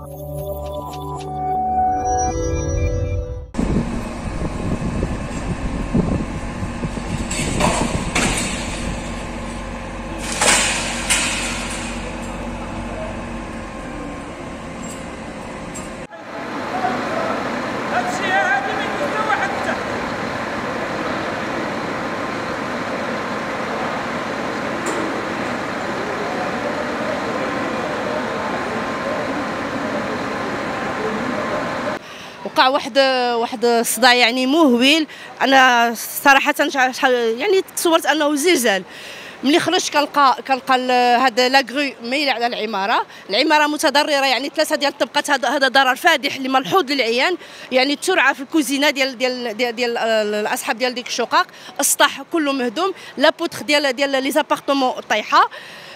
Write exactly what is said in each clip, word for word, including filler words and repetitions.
وقع واحد واحد الصداع يعني مهول. انا صراحه يعني تصورت انه زلزال. ملي خرجت كنلقى كنلقى هذا لاكغو مايله على العماره، العماره متضرره، يعني ثلاثه ديال الطبقات. هذا ضرر فادح اللي ملحوظ للعيان، يعني الترعه في الكوزينه ديال ديال ديال, ديال الاصحاب ديال ديك الشقق، السطح كله مهدوم، لابوتخ ديال ديال لي زابارتمون طايحه.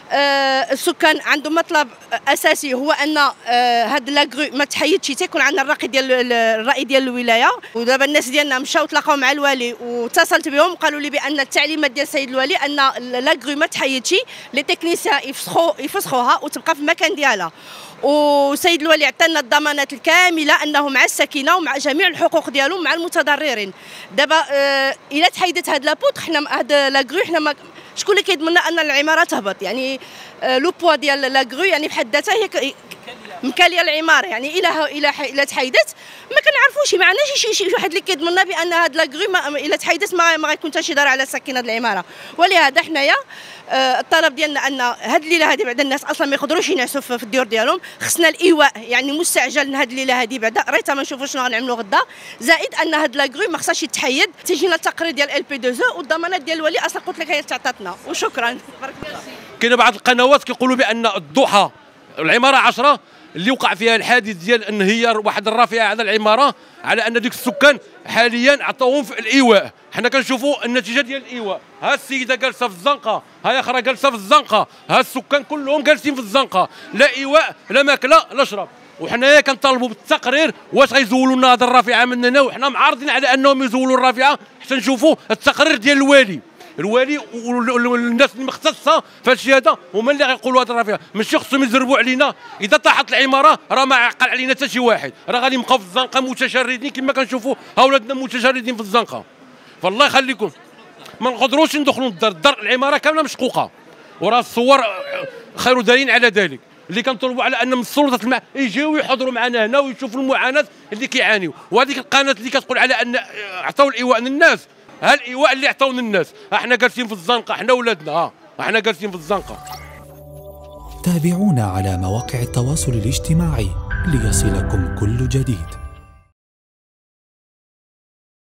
آه السكان عندهم مطلب اساسي هو ان آه هاد لاكغو ما تحيدش، تيكون عندنا الرأي ديال الرأي ديال الولايه. ودابا الناس ديالنا مشاو تلاقاو مع الوالي واتصلت بهم، قالوا لي بان التعليمات ديال السيد الوالي ان لاكغو ما تحيدش، لي تكنيسيان يفسخوا يفسخوها وتبقى في المكان ديالها. والسيد الوالي عطانا الضمانات الكامله انه مع السكينه ومع جميع الحقوق ديالو مع المتضررين. دابا آه الا تحيدت هاد لابوت، حنا هاد لاكغو حنا ما شكون اللي كيضمن ان العماره تهبط؟ يعني آه لو بوا ديال لاكغو يعني بحد ذاتها هي مكاليه العماره، يعني الى الى الى تحيدت ما كنعرفوش، ما عندناش شي شي واحد اللي كيضمننا بان هاد لاكغو الى تحيدت ما, ما غيكون حتى شي ضرر على ساكنه العماره. ولهذا حنايا آه الطلب ديالنا ان هاد الليله هذه بعد الناس اصلا ما يقدروش ينعسوا في الديور ديالهم، خصنا الايواء يعني مستعجل هاد الليله هذه بعدا، ريتا ما نشوفوا شنو غنعملوا غدا. زائد ان هاد لاكغو ما خصهاش يتحيد، تيجينا التقرير ديال ال بي اثنين او والضمانات ديال الولي اصلا قلت لك هي تعطاتنا. وشكرا. كاين بعض القنوات كيقولوا بان الضحى العماره عشرة اللي وقع فيها الحادث ديال انهيار واحد الرافعه على العماره، على ان ديك السكان حاليا عطاوهم في الايواء. حنا كنشوفوا النتيجه ديال الايواء، ها السيده جالسه في الزنقه، ها اخرى جالسه في الزنقه، ها السكان كلهم جالسين في الزنقه، لا ايواء لا ماكله لا شرب. وحنايا كنطالبوا بالتقرير واش غيزولوا لنا هذه الرافعه مننا، وحنا معارضين على انهم يزولوا الرافعه حتى نشوفوا التقرير ديال الوالي. الوالي والناس المختصه في هذا الشيء هذا هما اللي غيقولوا هذه الرافعه، ماشي خصهم يزربوا علينا. اذا طاحت العماره راه ما عقل علينا حتى شي واحد، راه غادي نبقاو في الزنقه متشردين كما كنشوفوا اولادنا متشردين في الزنقه. فالله يخليكم ما نقدروش ندخلوا للدار، الدار العماره كامله مشقوقه، وراه الصور خير دليل على ذلك. اللي كنطلبوا على ان من السلطات المع... يجيو يحضروا معنا هنا ويشوفوا المعاناه اللي كيعانيوا. وهذيك القناه اللي كتقول على ان عطاو الايواء للناس، ها الايواء اللي عطاو للناس، احنا جالسين في الزنقه، احنا ولادنا ها احنا جالسين في الزنقه. تابعونا على مواقع التواصل الاجتماعي ليصلكم كل جديد.